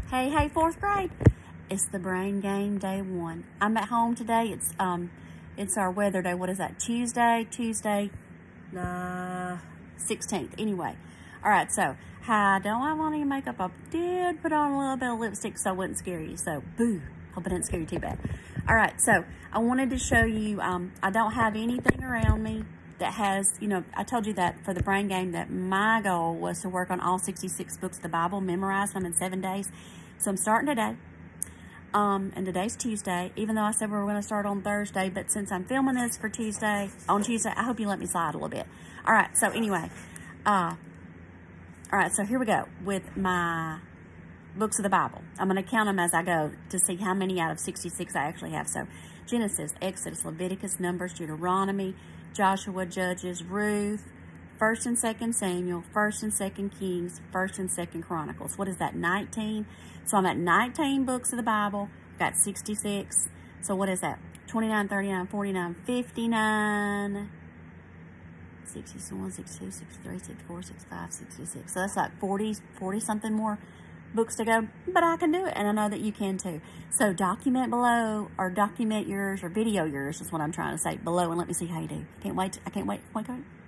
Hey, fourth grade. It's the brain game day one. I'm at home today. It's our weather day. What is that? Tuesday, the 16th. Anyway, all right. So I don't have on any makeup. I did put on a little bit of lipstick so I wouldn't scare you. So boo. Hope I didn't scare you too bad. All right. So I wanted to show you. I don't have anything around me that has, I told you that for the brain game that my goal was to work on all 66 books of the Bible, memorize them in 7 days. So I'm starting today. And today's Tuesday, even though I said we were going to start on Thursday, but since I'm filming this for on Tuesday, I hope you let me slide a little bit. All right. So anyway, all right. So here we go with my books of the Bible. I'm going to count them as I go to see how many out of 66 I actually have. So Genesis, Exodus, Leviticus, Numbers, Deuteronomy, Joshua, Judges, Ruth, 1st and 2nd Samuel, 1st and 2nd Kings, 1st and 2nd Chronicles. What is that, 19? So I'm at 19 books of the Bible. Got 66. So what is that? 29, 39, 49, 59, 61, 62, 63, 64, 65, 66. So that's like 40 something more books to go, but I can do it, and I know that you can too. So document below, or document yours, or video yours is what I'm trying to say below, and let me see how you do. I can't wait.